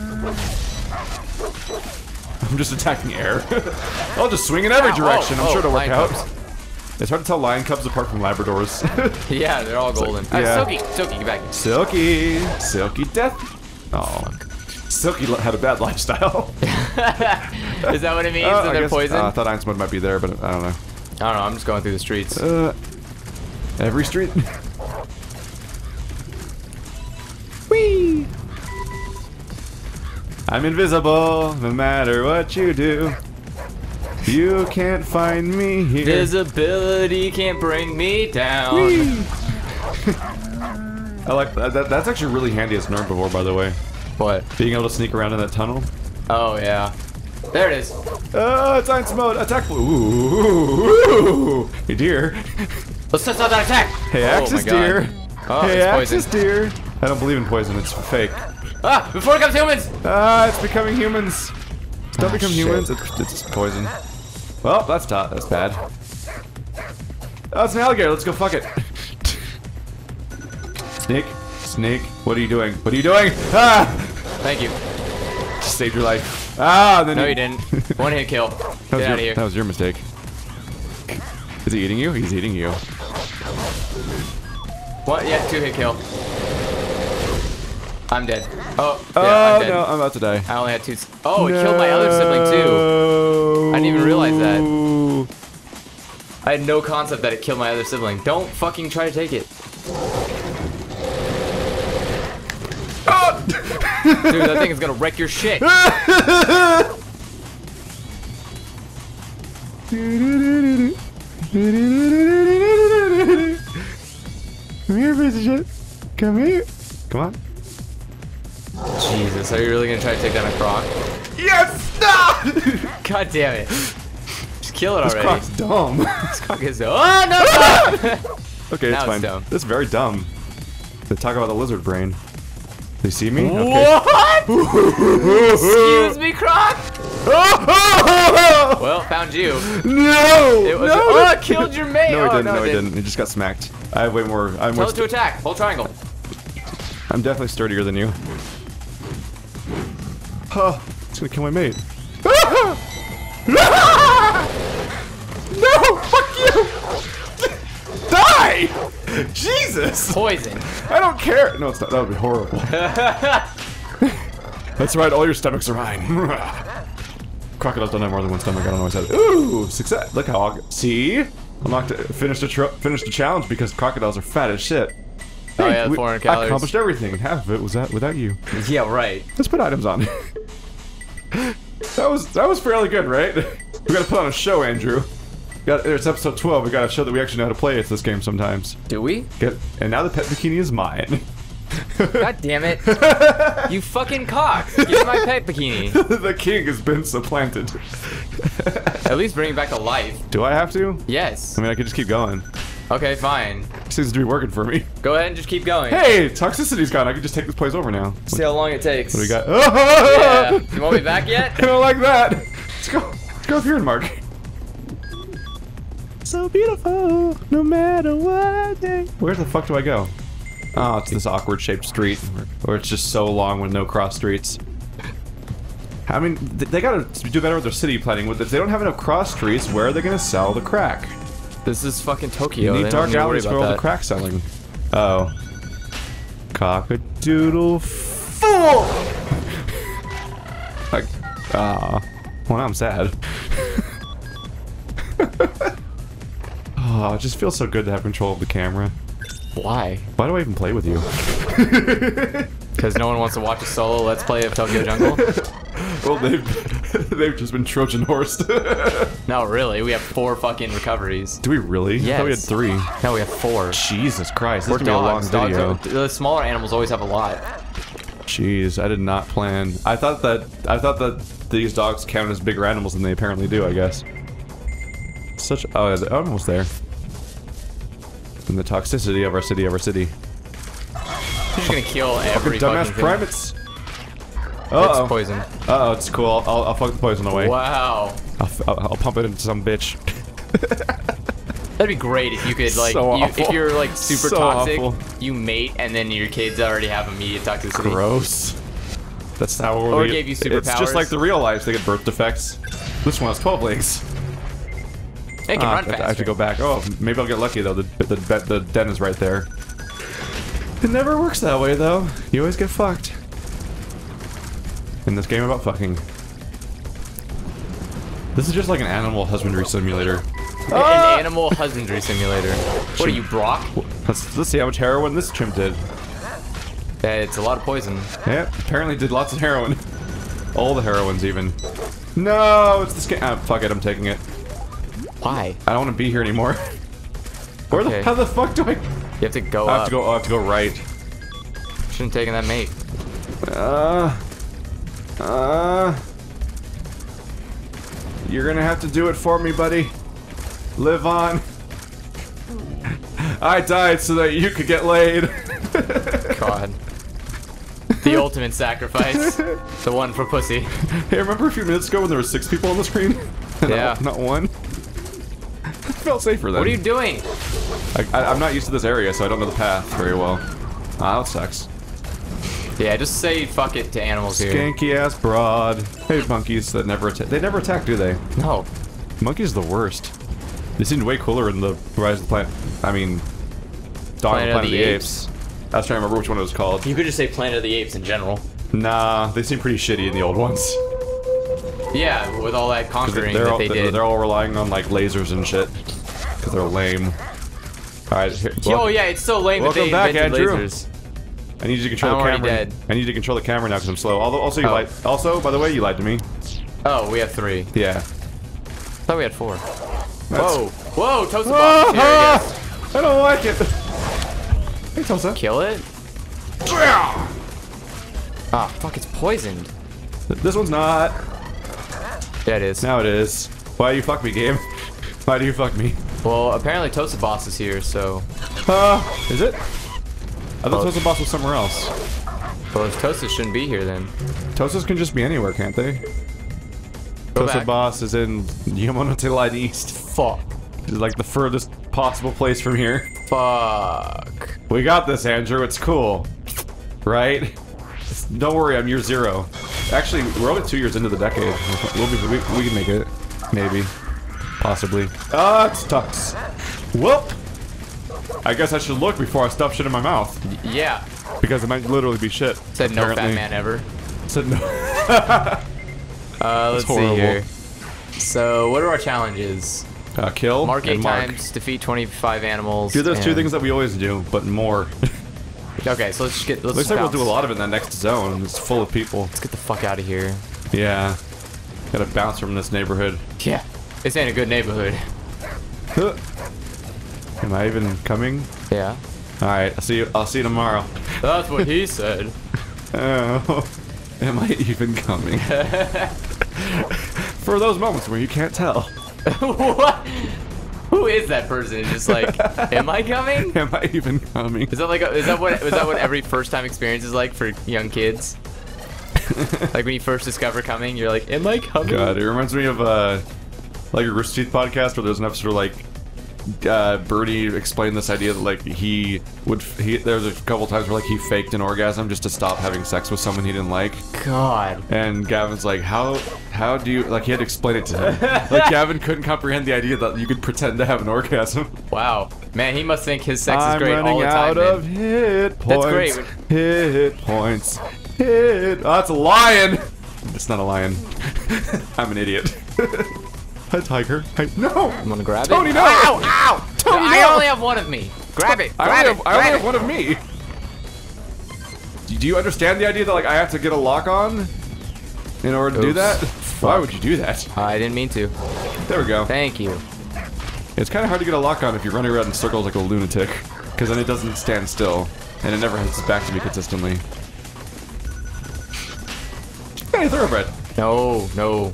I'm just attacking air. I'll just swing in every
Ow,
direction.
oh,
I'm sure
oh,
it'll work
lion
out.
cubs.
It's hard to tell lion cubs apart from Labradors.
it! Yeah, they're all golden.
like- yeah.
Uh, Silky, Silky, get back.
Silky, Silky death. Oh, Silky li- had a bad lifestyle.
Is that what it means?
Uh,
that
I
they're
guess-
poison?
uh, I thought Einstein might be there, but I don't know.
I don't know, I'm just going through the streets.
Uh, every street. Whee! I'm invisible, no matter what you do. You can't find me here.
Visibility can't bring me down.
Whee! I like that. that. That's actually really handy as an herbivore, by the way.
What?
Being able to sneak around in that tunnel.
Oh, yeah. There it is.
Oh, it's Einstein mode. Attack. Ooh, ooh, ooh. Hey, deer.
Let's test out that attack.
Hey,
Oh
Axis
my God.
deer.
Oh,
hey,
it's
Axis
poison.
deer. I don't believe in poison. It's fake.
Ah, before it comes humans.
Ah, it's becoming humans. Don't
Ah,
become
shit.
humans. It's, it's poison. Well, that's tough. That's bad. Oh, it's an alligator. Let's go fuck it. Snake. Snake. What are you doing? What are you doing? Ah!
Thank you.
Just saved your life. Ah, then
No, you didn't. One hit kill.
That was,
Get out
your,
of here.
that was your mistake. Is he eating you? He's eating you.
What? Yeah, two hit kill. I'm dead. Oh, yeah,
oh,
I'm dead.
no, I'm about to die.
I only had two. s- Oh, it killed my other sibling too. I didn't even realize that. I had no concept that it killed my other sibling. Don't fucking try to take it. Dude, that thing is gonna wreck your shit.
Come here, piece of shit. Come here. Come on.
Jesus, are you really gonna try to take down a croc?
Yes! No!
God damn it. Just kill it
This
already.
croc's dumb.
This croc is so. Oh, no!
Okay,
Now
it's
it's
fine.
dumb.
This is very dumb. They talk about the lizard brain. They see me? Okay.
What? Excuse me, croc? Well, found you.
No!
It was.
no!
Oh, it killed your mate.
No, he
oh,
didn't.
No,
No,
it
he
didn't.
didn't. He just got smacked. I have way more. I'm
Tell
more
it to attack. Hold triangle.
I'm definitely sturdier than you. Huh. It's gonna kill my mate. No! Fuck you! Die! Jesus!
Poison.
I don't care. No, it's not. That would be horrible. That's right. All your stomachs are mine. Crocodiles don't have more than one stomach. I don't know what I said. Ooh, success! Look how I'll see. Unlocked. Finished the tr finished the challenge because crocodiles are fat as shit.
Oh,
Hey,
yeah,
we-
four hundred
I
calories.
accomplished everything. Half of it was that without you.
Yeah, right.
Let's put items on. That was that was fairly good, right? We gotta put on a show, Andrew. Got, it's episode twelve. We gotta show that we actually know how to play this game sometimes.
Do we?
Get, and now the pet bikini is mine.
God damn it. You fucking cock. Give me my pet bikini.
The king has been supplanted.
At least bring it back to life.
Do I have to?
Yes.
I mean, I could just keep going.
Okay, fine.
Seems to be working for me.
Go ahead and just keep going.
Hey, toxicity's gone. I can just take this place over now.
See how long it takes.
What do we got?
Yeah. You want me back
I
yet?
don't like that. Let's go. Let's go up here and mark. so beautiful, no matter what day. Where the fuck do I go? Oh, it's this awkward shaped street, where it's just so long with no cross streets. I mean, they gotta do better with their city planning. If they don't have enough cross streets, where are they gonna sell the crack?
This is fucking Tokyo.
You need
they
dark
don't
alleys
need to
for
worry
all
about
the crack selling. Oh. Cock-a-doodle fool! Like, ah. Well, now I'm sad. Oh, it just feels so good to have control of the camera.
that. Why?
Why do I even play with you?
Because no one wants to watch a solo Let's Play of Tokyo Jungle?
Well, they've, they've just been Trojan horsed.
No, really. We have four fucking recoveries.
Do we really?
Yes.
I thought we had three.
No, we have four.
Jesus Christ, this
We're
is gonna be a long
dogs. Dogs
video.
are, the smaller animals always have a lot.
Jeez, I did not plan. I thought that I thought that these dogs count as bigger animals than they apparently do, I guess. Such oh, I'm almost there. And the toxicity of our city, of our city.
You're just gonna kill every
Dumbass
fucking thing.
primates. Uh-oh.
It's poison.
Uh oh, it's cool. I'll, I'll, I'll fuck the poison away.
Wow.
I'll, I'll, I'll pump it into some bitch.
That'd be great if you could, like,
So
you,
awful.
if you're, like, super
So
toxic,
awful.
you mate, and then your kids already have immediate toxicity.
Gross. That's how we're
Or gave you superpowers.
It's just like the real life. They get birth defects. This one has twelve legs.
They can
Ah,
run faster.
I have to go back. Oh, maybe I'll get lucky though. The the the, the den is right there. It never works that way though. You always get fucked. In this game about fucking. This is just like an animal husbandry simulator.
An animal husbandry simulator. What are you, Brock?
Let's let's see how much heroin this chimp did.
Yeah, it's a lot of poison.
Yeah, apparently did lots of heroin. All the heroines even. No, it's this game. Ah, fuck it, I'm taking it.
Why?
I don't want to be here anymore. Where
Okay.
the how the fuck do I?
You have to go
I have
up.
to go. I have to go right.
Shouldn't have taken that mate.
Uh. Uh. You're gonna have to do it for me, buddy. Live on. I died so that you could get laid.
God. The ultimate sacrifice. The one for pussy.
Hey, remember a few minutes ago when there were six people on the screen?
Yeah.
not, not one. I felt safer then.
What are you doing?
I, I, I'm not used to this area, so I don't know the path very well. Ah, that sucks.
Yeah, just say fuck it to animals here.
Skanky ass broad. Hey, monkeys that never attack. They never attack, do they?
No.
Monkeys are the worst. They seemed way cooler in the Rise of the Planet. I mean, Dawn of the Planet of the Apes. I was trying to remember which one it was called.
You could just say Planet of the Apes in general.
Nah, they seem pretty shitty in the old ones.
Yeah, with all that conquering
They're
that
all,
they
they're,
did.
they're all relying on like lasers and shit. Because they're lame. Alright, here.
Oh yeah, it's so lame that
Welcome
they
back,
invented
Andrew.
lasers.
I need you to control
I'm
the
already
camera.
dead.
I need you to control the camera now because I'm slow. Although, also, you
Oh.
lied. Also, by the way, you lied to me.
Oh, we have three.
Yeah.
I thought we had four.
That's-
Whoa! Whoa! Tosa box here, I guess.
I don't like it. Hey, Tosa.
Kill it? Ah, fuck! It's poisoned.
This one's not.
Yeah, it is.
Now it is. Why you fuck me, game? Why do you fuck me?
Well, apparently Tosa boss is here, so.
Uh, is it? I thought
Oh.
Tosa Boss was somewhere else.
Well, if Tosa shouldn't be here then.
Tosas can just be anywhere, can't they?
Go
Tosa
back.
Boss is in Yamanote Line East.
Fuck.
It's like the furthest possible place from here.
Fuck.
We got this, Andrew. It's cool. Right? Don't worry, I'm year zero. Actually, we're only two years into the decade. We'll be, we, we can make it. Maybe. Possibly. Ah, it's Tux. Whoop! I guess I should look before I stuff shit in my mouth.
Yeah.
Because it might literally be shit.
Said no
apparently.
fat man ever.
Said no.
Uh, let's see
horrible.
here. So, what are our challenges?
Uh, kill
Mark eight
and mark.
times, defeat twenty-five animals.
Do those two
and-
things that we always do, but more.
Okay, so let's just get. Let's
Looks
just
like we'll
bounce.
do a lot of it in that next zone. It's full of people.
Let's get the fuck out of here.
Yeah. Gotta bounce from this neighborhood.
Yeah, this ain't a good neighborhood.
Huh. Am I even coming?
Yeah.
Alright, I'll see you I'll see you tomorrow.
That's what he said.
Oh, am I even coming? For those moments where you can't tell.
What? Who is that person? Just like, am I coming?
Am I even coming?
Is that like, a, is that what, is that what every first time experience is like for young kids? Like when you first discover coming, you're like, am I coming?
God, it reminds me of uh, like a Rooster Teeth podcast where there's an episode where like uh, Birdie explained this idea that like he would. He, there was a couple times where like he faked an orgasm just to stop having sex with someone he didn't like.
God.
And Gavin's like, how how do you like? He had to explain it to him. Like Gavin couldn't comprehend the idea that you could pretend to have an orgasm.
Wow, man, he must think his sex
I'm
is great all the time.
running out
man.
of hit points.
That's great.
Hit points. Hit. Oh, that's a lion. It's not a lion. I'm an idiot. Hi, tiger. Hi. No.
I'm gonna grab
Tony,
it.
no.
Ow! Ow!
Tony,
I
no.
only have one of me. Grab it.
I
Grab
only
it.
have, I only
grab
have
it.
one of me. Do you understand the idea that like I have to get a lock on in order to do
Oops.
that?
Fuck.
Why would you do that?
I didn't mean to.
There we go.
Thank you.
It's kind of hard to get a lock on if you're running around in circles like a lunatic, because then it doesn't stand still, and it never hits its back to me consistently. Hey, thoroughbred.
No, no.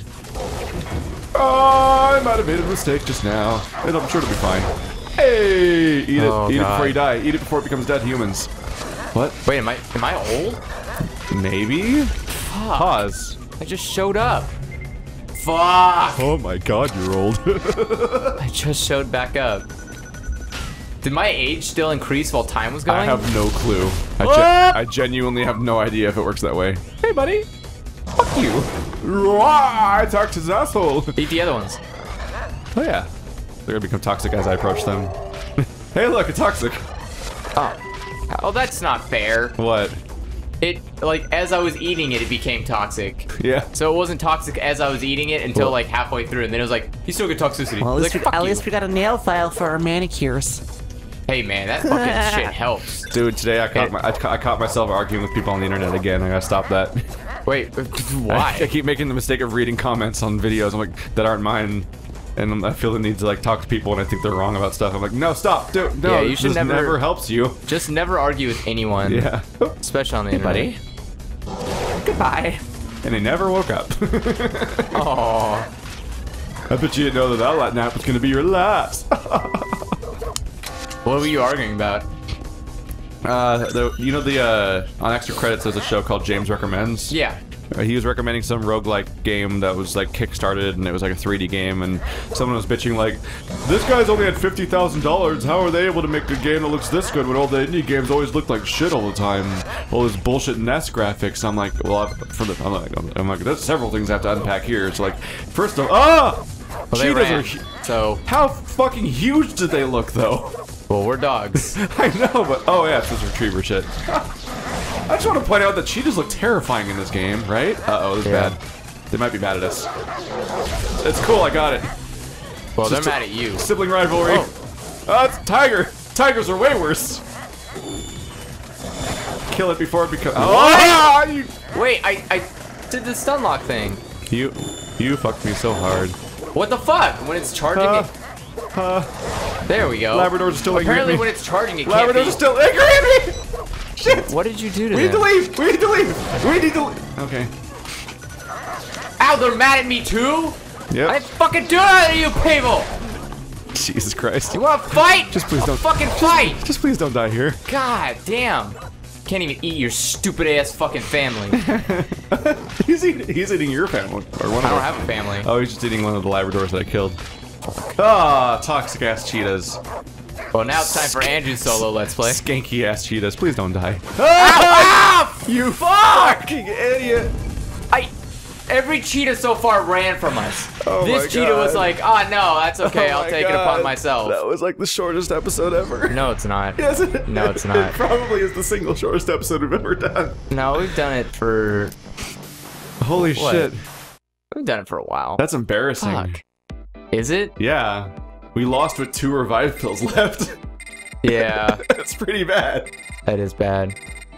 Oh, I might have made a mistake just now. And I'm sure it'll be fine. Hey, eat it.
Oh,
eat it
God.
before you die. Eat it before it becomes dead humans. What?
Wait, am I am I old?
Maybe?
Fuck.
Pause.
I just showed up. Fuck.
Oh my god, you're old.
I just showed back up. Did my age still increase while time was going?
I have no clue. I,
What?
gen I genuinely have no idea if it works that way. Hey, buddy. Fuck you. Rah, I talked to his asshole.
Eat the other ones.
Oh yeah. They're gonna become toxic as I approach them. Hey, look, a toxic.
Oh. Oh, that's not fair.
What?
It, like, as I was eating it, it became toxic.
Yeah.
So it wasn't toxic as I was eating it until,
Well-
like, halfway through, and then it was like, you still get toxicity.
Well, at
I was
least,
like,
we,
fuck
at
you.
least we got a nail file for our manicures.
Hey, man, that fucking shit helps.
Dude, today I caught my, I, ca I caught myself arguing with people on the internet again. I gotta stop that.
Wait,
I, I
why?
keep making the mistake of reading comments on videos. I'm like that aren't mine, and I feel the need to like talk to people, and I think they're wrong about stuff. I'm like, no, stop, dude, no.
Yeah, you should
this
never-
never helps you.
Just never argue with anyone.
Yeah.
Especially on the
Hey,
internet.
buddy. Goodbye.
And they never woke up.
Aww.
I bet you didn't know that that nap was gonna be your last.
What were you arguing about?
Uh, the, you know the uh, on extra credits there's a show called James Recommends.
Yeah.
Uh, he was recommending some roguelike game that was like kickstarted and it was like a three D game, and someone was bitching like, this guy's only had fifty thousand dollars, how are they able to make a game that looks this good when all the indie games always look like shit all the time? All this bullshit N E S graphics. I'm like, well, I, for the, I'm like, I'm like, there's several things I have to unpack here. It's like, first of ah!
Well, they
Cheetahs
ran,
are hu-
so,
how fucking huge did they look though?
well, we're dogs.
I know, but oh yeah, it's this retriever shit. I just want to point out that cheetahs look terrifying in this game, right? Uh-oh, this is
Yeah.
bad. They might be mad at us. It's cool, I got it.
Well, they're
Just a-
mad at you.
Sibling rivalry.
Oh.
Oh, it's a tiger. Tigers are way worse. Kill it before it becomes. Oh, you,
Wait, I, I did the stun lock thing.
you, you fucked me so hard.
What the fuck? When it's charging
Uh,
it.
uh,
There we go.
Labradors are still angry at
Apparently,
me.
when it's charging, it can't
Labradors
be.
are still angry at me. Shit.
What did you do to
We need to
them?
leave. We need to leave. We need to leave. Okay.
Ow, they're mad at me too?
Yep.
I fucking do it to you people!
Jesus Christ.
You wanna fight?
Just please
I'll
don't-
fucking fight!
Just please don't die here.
God damn. Can't even eat your stupid ass fucking family.
he's, eating, he's eating your family. Or one of
I don't
them.
have a family.
Oh, he's just eating one of the Labradors that I killed. Ah, toxic ass cheetahs.
Well, now it's time for Andrew's solo Let's Play.
Skanky ass cheetahs. Please don't die.
Ah,
You
fuck!
fucking idiot.
I. Every cheetah so far ran from us.
Oh
this
my
cheetah was
God.
like, oh no, that's okay,
Oh
I'll
my
take it
God.
upon myself.
That was like the shortest episode ever.
No, it's not.
Yes, it,
No, it's not.
It probably is the single shortest episode we've ever done.
No, we've done it for.
Holy
What?
shit.
We've done it for a while.
That's embarrassing.
Fuck. Is it?
Yeah. We lost with two revive pills left.
Yeah,
That's pretty bad.
that is bad.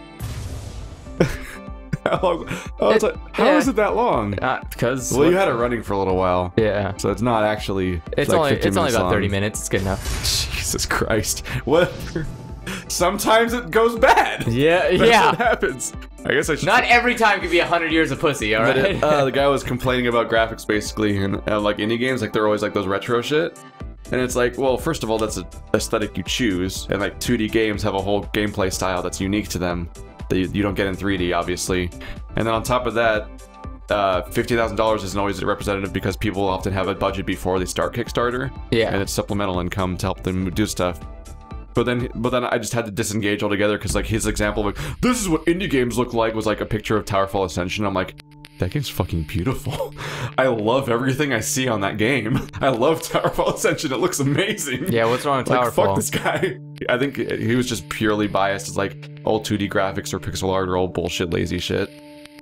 How long? Oh, it's
It-
like, how
yeah.
is it that long?
Not because.
Well, you had it running for a little while.
Yeah.
So it's not actually.
It's
like
only
fifteen
it's only
minutes
about
long.
thirty minutes. It's good enough.
Jesus Christ. What? Sometimes it goes bad.
Yeah,
That's
yeah.
what happens. I guess I should.
Not every time could be a hundred years of pussy. All
But
right.
it- uh, the guy was complaining about graphics basically, and uh, like indie games, like they're always like those retro shit. And it's like, well, first of all, that's an aesthetic you choose, and like two D games have a whole gameplay style that's unique to them that you, you don't get in three D, obviously. And then on top of that, uh, fifty thousand dollars isn't always representative because people often have a budget before they start Kickstarter.
Yeah.
And it's supplemental income to help them do stuff. But then, but then I just had to disengage altogether because like his example of like, this is what indie games look like was like a picture of Towerfall Ascension. I'm like, that game's fucking beautiful. I love everything I see on that game. I love Towerfall Ascension. It looks amazing.
Yeah, what's wrong with
like,
Towerfall?
Fuck this guy. I think he was just purely biased as like old two D graphics or pixel art or old bullshit, lazy shit.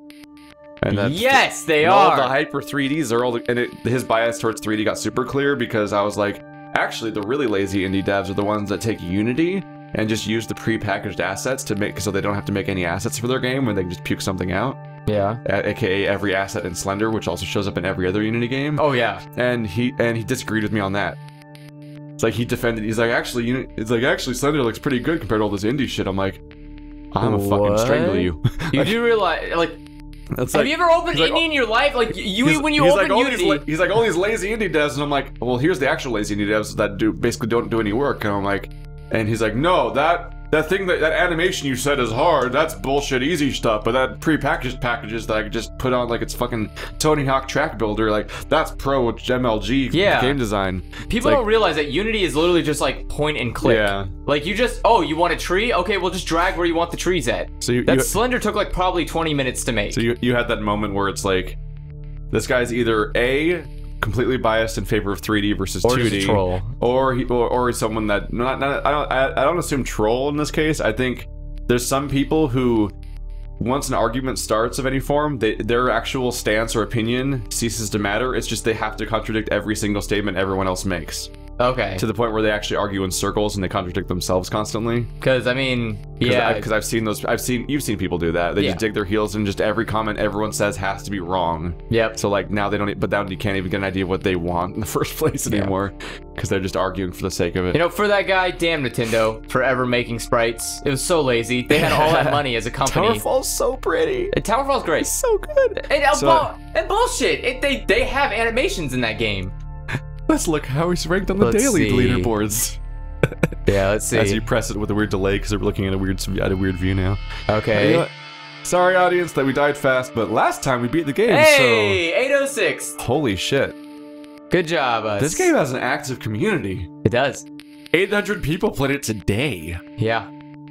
And that's
yes, they
and
are.
All the hyper three Ds are all, the, and it, his bias towards three D got super clear because I was like, actually, the really lazy indie devs are the ones that take Unity and just use the pre-packaged assets to make so they don't have to make any assets for their game when they can just puke something out.
Yeah.
A aka every asset in Slender, which also shows up in every other Unity game.
Oh yeah.
And he and he disagreed with me on that. It's like he defended. He's like, actually, Uni it's like actually Slender looks pretty good compared to all this indie shit. I'm like, I'm a fucking strangle you.
You do realize, like,
That's
have
like,
you ever opened
like,
indie in your life? Like, you
he's,
when you
he's
open
like, all
Unity,
these, he's like all these lazy indie devs, and I'm like, well, here's the actual lazy indie devs that do basically don't do any work, and I'm like, and he's like, no, that that thing that that animation you said is hard, that's bullshit easy stuff, but that pre-packaged packages that I could just put on like it's fucking Tony Hawk Track Builder, like that's pro M L G
Yeah.
game design.
people
like,
don't realize that Unity is literally just like point and click.
Yeah.
Like you just, oh, you want a tree? Okay, well just drag where you want the trees at.
So you,
That
you
Slender took like probably twenty minutes to make.
so you you had that moment where it's like, this guy's either A, completely biased in favor of three D versus
Or
two D,
just a troll.
or he or, or he's someone that not, not I don't I, I don't assume troll in this case. I think there's some people who, once an argument starts of any form, they, their actual stance or opinion ceases to matter. It's just they have to contradict every single statement everyone else makes.
Okay.
To the point where they actually argue in circles and they contradict themselves constantly.
Because I mean,
Cause
yeah.
because I've seen those. I've seen you've seen people do that. They
Yeah.
just dig their heels and just every comment everyone says has to be wrong.
Yep.
So like now they don't. e- But now you can't even get an idea of what they want in the first place
Yeah.
anymore, because they're just arguing for the sake of it.
You know, for that guy, damn Nintendo for ever making sprites. It was so lazy. They had all that money as a company.
Towerfall's so pretty.
And Towerfall's great.
It's so good.
And, uh,
So-
bu- and bullshit. It, they they have animations in that game.
Let's look how he's ranked on the
Let's
daily
see.
leaderboards.
Yeah, let's see.
As you press it with a weird delay, because we're looking at a weird at a weird view now.
Okay.
You know what? Sorry, audience, that we died fast, but last time we beat the game.
Hey, eight oh six.
So holy shit!
Good job, us.
This game has an active community.
It does.
eight hundred people played it today.
Yeah.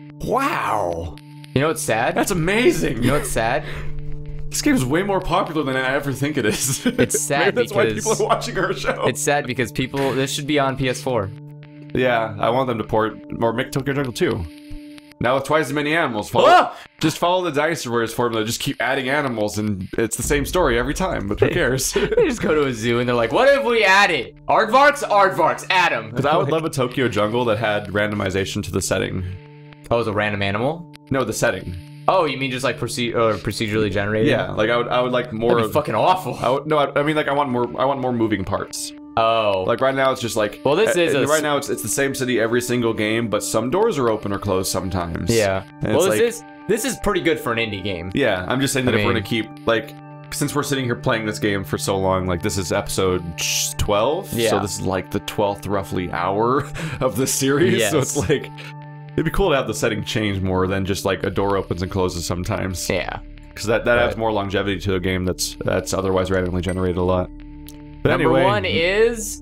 Wow,
You know what's sad?
that's amazing.
You know what's sad?
This game is way more popular than I ever think it is.
It's sad
Maybe that's why
because-
people are watching our show.
It's sad because people. This should be on P S four.
Yeah, I want them to port or make Tokyo Jungle two. Now with twice as many animals. Follow,
Ah!
Just follow the Dice Warriors formula. Just keep adding animals, and it's the same story every time. But who cares?
They just go to a zoo and they're like, "What if we added aardvarks? Aardvarks, add 'em."
Because I would love a Tokyo Jungle that had randomization to the setting.
Oh, it's a random animal.
No, the setting.
Oh, you mean just like proce- or procedurally generated?
Yeah, like I would, I would like more
That'd be
of.
fucking awful.
I would, no, I, I mean like I want more. I want more moving parts.
Oh,
Like right now, it's just like.
Well, this
uh,
is
uh,
a-
right now. It's it's the same city every single game, but some doors are open or closed sometimes.
yeah.
And
Well,
it's
this
like-
is this is pretty good for an indie game.
Yeah, I'm just saying that
I
if we're
mean-
gonna keep like, since we're sitting here playing this game for so long, like this is episode twelve.
Yeah.
So this is like the twelfth roughly hour of the series. So
Yes.
it's like, it'd be cool to have the setting change more than just like a door opens and closes sometimes.
Yeah.
Because that, that
Right.
adds more longevity to a game that's that's otherwise randomly generated a lot. But
Number
anyway,
one is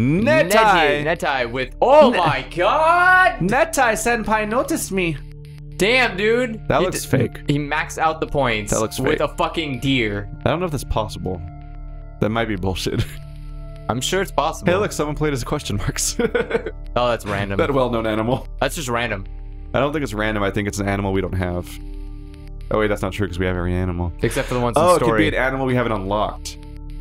Netai.
Netai with. Oh my god!
Netai Senpai noticed me.
Damn, dude.
That
He
looks
d-
fake.
He maxed out the points.
That looks
with
fake.
a fucking deer.
I don't know if that's possible. That might be bullshit.
I'm sure it's possible.
Hey, look, someone played as question marks.
Oh, that's random.
That well-known animal.
That's just random.
I don't think it's random. I think it's an animal we don't have. Oh wait, that's not true because we have every animal.
Except for the ones in
Oh,
the
it could
story.
be an animal we haven't unlocked.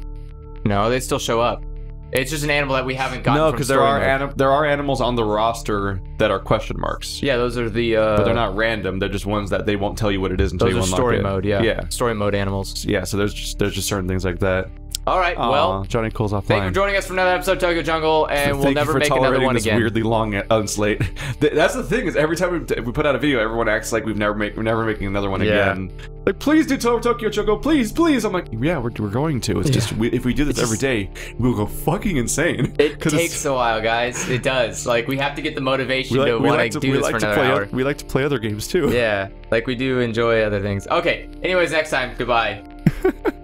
No, they still show up. It's just an animal that we haven't gotten
No,
from
because there
story
are
mode.
anim there are animals on the roster that are question marks.
Yeah, those are the. Uh,
But they're not random. They're just ones that they won't tell you what it is until
Those
you
are
unlock
story
it.
mode. Yeah.
Yeah.
Story mode animals.
Yeah. So there's just there's just certain things like that.
All right.
Aw,
Well,
Johnny Cole's offline.
thank you for joining us for another episode of Tokyo Jungle, and we'll
Thank
never
you for
make another
tolerating
one
this
again.
weirdly long unslate. Th- That's the thing is every time we, if we put out a video, everyone acts like we've never make we're never making another one
Yeah.
again. Like, please do To- Tokyo Jungle, please, please. I'm like, yeah, we're, we're going to. It's just we, if we do this
It's
every day, we'll go fucking insane.
It
'Cause
takes a while, guys. It does. Like we have to get the motivation
we like,
to
we
want
like
to
to
do
we
this
like
for
to
another
play
hour.
oth- we like to play other games too.
Yeah, like we do enjoy other things. Okay. Anyways, next time. Goodbye.